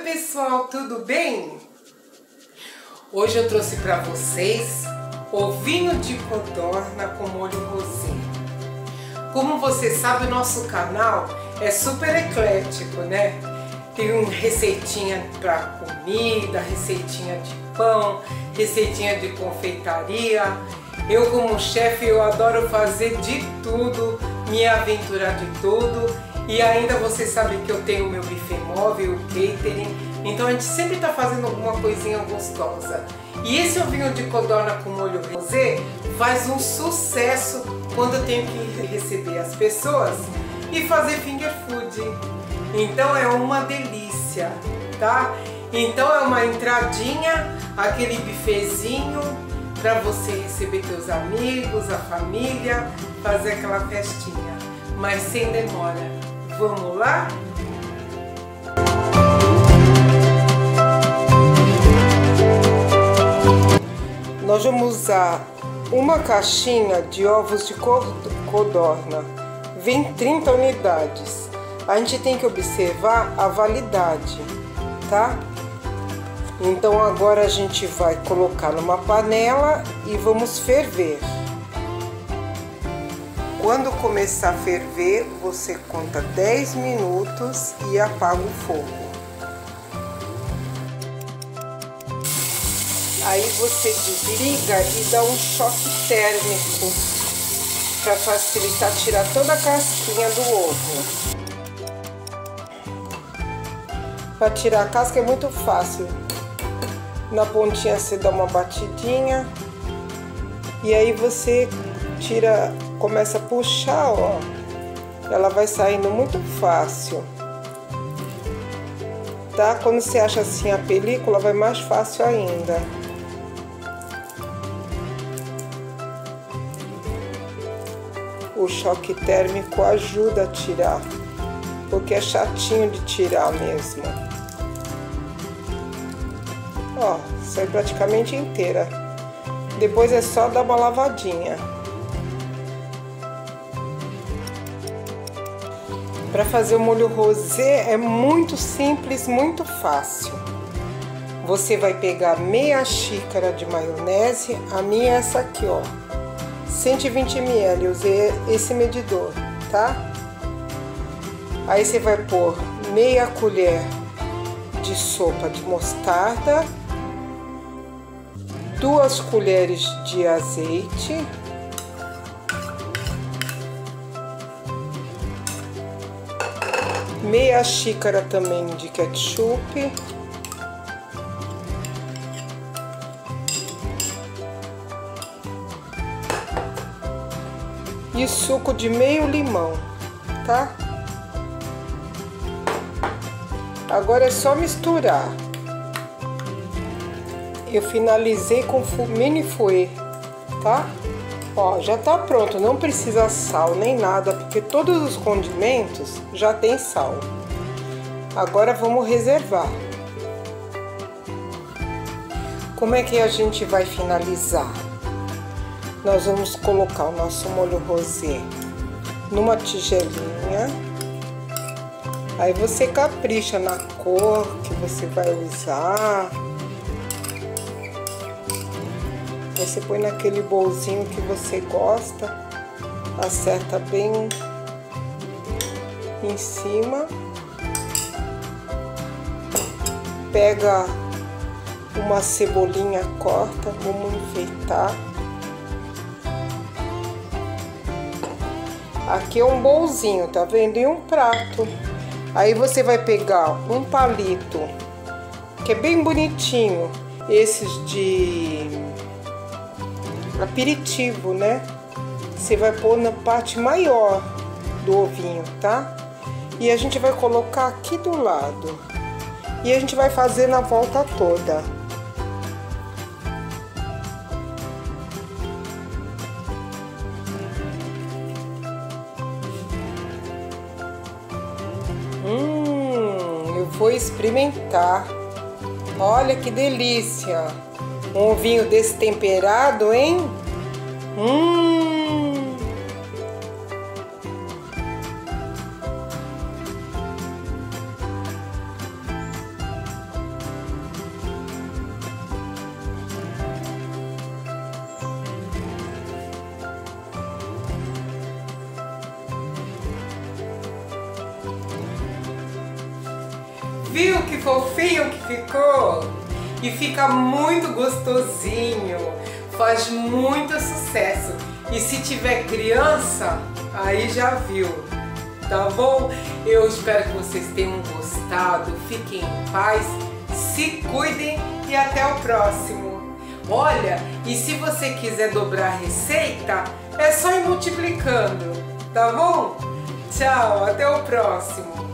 pessoal, tudo bem? Hoje eu trouxe para vocês ovinho de codorna com molho rosé. Como você sabe, o nosso canal é super eclético, né? Tem receitinha para comida, receitinha de pão, receitinha de confeitaria. Eu como chefe, eu adoro fazer de tudo, me aventurar de tudo. E ainda vocês sabem que eu tenho o meu buffet móvel, o catering. Então a gente sempre está fazendo alguma coisinha gostosa. E esse ovinho de codorna com molho rosé faz um sucesso quando eu tenho que receber as pessoas e fazer finger food. Então é uma delícia, tá? Então é uma entradinha, aquele buffetzinho para você receber teus amigos, a família, fazer aquela festinha. Mas sem demora. Vamos lá? Nós vamos usar uma caixinha de ovos de codorna. Vem 30 unidades. A gente tem que observar a validade, tá? Então agora a gente vai colocar numa panela e vamos ferver. Quando começar a ferver, você conta 10 minutos e apaga o fogo. Aí você desliga e dá um choque térmico para facilitar tirar toda a casquinha do ovo. Para tirar a casca é muito fácil. Na pontinha você dá uma batidinha e aí você tira, começa a puxar, ó. Ela vai saindo muito fácil. Tá? Quando você acha assim a película, vai mais fácil ainda. O choque térmico ajuda a tirar, porque é chatinho de tirar mesmo. Ó, sai praticamente inteira. Depois é só dar uma lavadinha. Para fazer o molho rosé é muito simples, muito fácil. Você vai pegar meia xícara de maionese, a minha é essa aqui, ó, 120 ml, eu usei esse medidor, tá? Aí você vai pôr meia colher de sopa de mostarda, 2 colheres de azeite, meia xícara também de ketchup, e suco de meio limão, tá? Agora é só misturar. Eu finalizei com mini fouet, tá? Ó, já tá pronto, não precisa sal nem nada, porque todos os condimentos já tem sal. Agora vamos reservar. Como é que a gente vai finalizar? Nós vamos colocar o nosso molho rosé numa tigelinha. Aí você capricha na cor que você vai usar. Você põe naquele bolzinho que você gosta, acerta bem em cima, pega uma cebolinha, corta, vamos enfeitar. Aqui é um bolzinho, tá vendo? E um prato. Aí você vai pegar um palito, que é bem bonitinho, esses de aperitivo, né? Você vai pôr na parte maior do ovinho, tá? E a gente vai colocar aqui do lado. E a gente vai fazer na volta toda. Eu vou experimentar. Olha que delícia! Um ovinho desse temperado, hein? Viu que fofinho que ficou? E fica muito gostosinho, faz muito sucesso. E se tiver criança, aí já viu, tá bom? Eu espero que vocês tenham gostado, fiquem em paz, se cuidem e até o próximo. Olha, e se você quiser dobrar a receita, é só ir multiplicando, tá bom? Tchau, até o próximo.